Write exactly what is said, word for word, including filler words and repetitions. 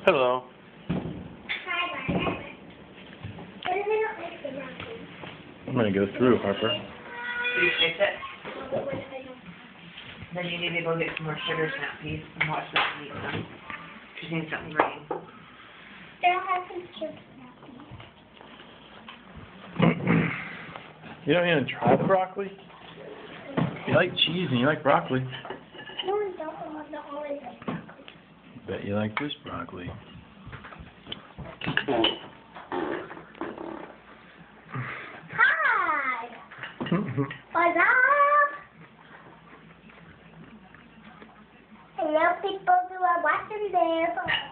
Hello. I'm gonna go through, Harper. Do you fix it? Then you need to go get some more sugar snap peas and watch that and eat some. She needs something green. They'll have some sugar snap peas. You don't even try the broccoli? You like cheese and you like broccoli. No, I don't. I want to always like broccoli. Bet you like this broccoli. Hi! What's up? Hello, people who are watching there.